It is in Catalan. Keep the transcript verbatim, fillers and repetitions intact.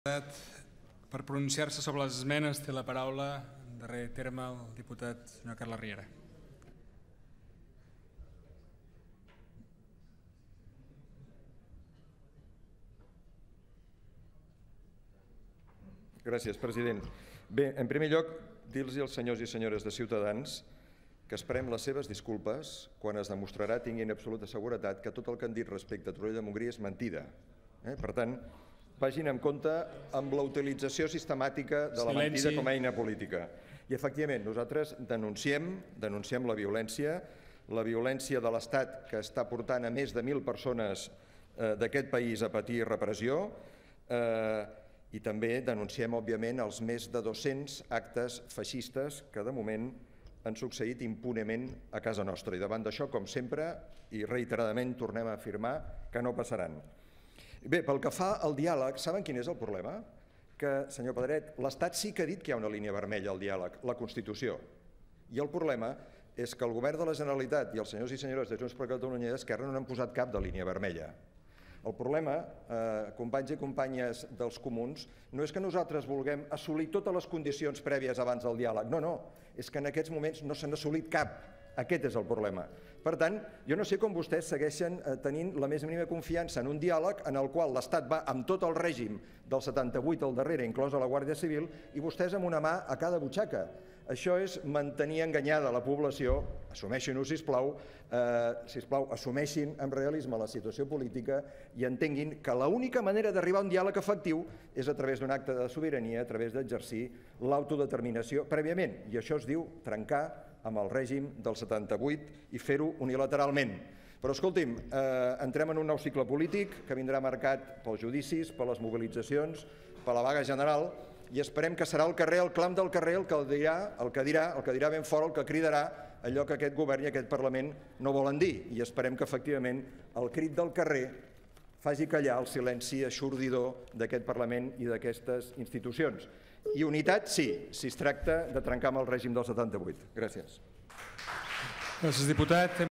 Per pronunciar-se sobre les esmenes té la paraula, en darrer terme, el diputat senyor Carles Riera. Gràcies, president. Bé, en primer lloc, dir-los als senyors i senyores de Ciutadans que esperem les seves disculpes quan es demostrarà, tinguin absoluta seguretat, que tot el que han dit respecte a Torroella de Montgrí és mentida. Per tant, vagin amb compte amb la utilització sistemàtica de la mentida com a eina política. I, efectivament, nosaltres denunciem, denunciem la violència, la violència de l'Estat que està portant a més de mil persones d'aquest país a patir repressió i també denunciem, òbviament, els més de dos-cents actes feixistes que, de moment, han succeït impunement a casa nostra. I davant d'això, com sempre, i reiteradament tornem a afirmar que no passaran. Bé, pel que fa al diàleg, saben quin és el problema? Que, senyor Pedret, l'Estat sí que ha dit que hi ha una línia vermella al diàleg, la Constitució. I el problema és que el govern de la Generalitat i els senyors i senyores de Junts per Catalunya i d'Esquerra no n'han posat cap de línia vermella. El problema, companys i companyes dels comuns, no és que nosaltres vulguem assolir totes les condicions prèvies abans del diàleg. No, no, és que en aquests moments no s'han assolit cap. Aquest és el problema. Per tant, jo no sé com vostès segueixen tenint la més mínima confiança en un diàleg en el qual l'Estat va amb tot el règim del setanta-vuit al darrere, inclosa la Guàrdia Civil, i vostès amb una mà a cada butxaca. Això és mantenir enganyada la població. Assumeixin-ho, sisplau, sisplau, assumeixin amb realisme la situació política i entenguin que l'única manera d'arribar a un diàleg efectiu és a través d'un acte de sobirania, a través d'exercir l'autodeterminació prèviament. I això es diu trencar amb el règim del setanta-vuit i fer-ho unilateralment. Però, escolti'm, entrem en un nou cicle polític que vindrà marcat pels judicis, per les mobilitzacions, per la vaga general, i esperem que serà el carrer, el clam del carrer, el que dirà, el que dirà, el que dirà ben fort, el que cridarà allò que aquest govern i aquest Parlament no volen dir. I esperem que, efectivament, el crit del carrer faci callar el silenci eixordidor d'aquest Parlament i d'aquestes institucions. I unitat, sí, si es tracta de trencar amb el règim del setanta-vuit. Gràcies. Gràcies, diputat.